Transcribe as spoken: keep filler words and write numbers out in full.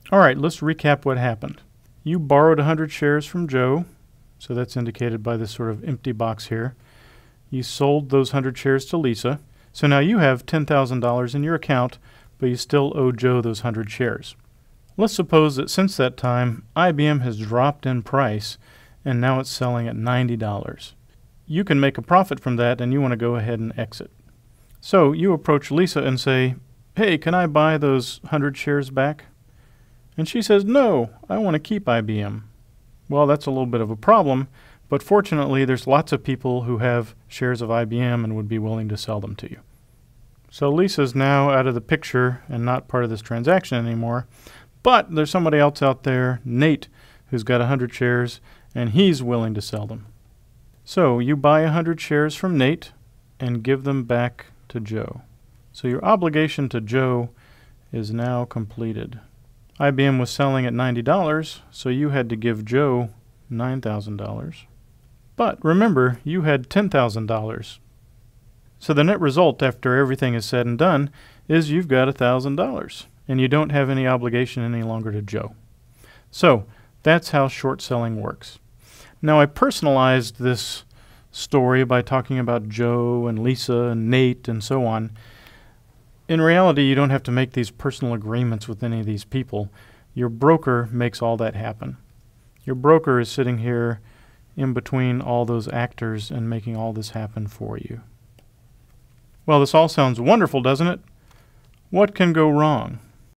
All right, let's recap what happened. You borrowed one hundred shares from Joe, so that's indicated by this sort of empty box here. You sold those one hundred shares to Lisa, so now you have ten thousand dollars in your account, but you still owe Joe those one hundred shares. Let's suppose that since that time, I B M has dropped in price, and now it's selling at ninety dollars. You can make a profit from that, and you want to go ahead and exit. So you approach Lisa and say, "Hey, can I buy those one hundred shares back?" And she says, "No, I want to keep I B M." Well, that's a little bit of a problem, but fortunately there's lots of people who have shares of I B M and would be willing to sell them to you. So Lisa's now out of the picture and not part of this transaction anymore, but there's somebody else out there, Nate, who's got one hundred shares, and he's willing to sell them. So you buy one hundred shares from Nate and give them back to Joe. So your obligation to Joe is now completed. I B M was selling at ninety dollars, so you had to give Joe nine thousand dollars. But remember, you had ten thousand dollars. So the net result after everything is said and done is you've got one thousand dollars, and you don't have any obligation any longer to Joe. So that's how short selling works. Now I personalized this story by talking about Joe and Lisa and Nate and so on. In reality, you don't have to make these personal agreements with any of these people. Your broker makes all that happen. Your broker is sitting here in between all those actors and making all this happen for you. Well, this all sounds wonderful, doesn't it? What can go wrong?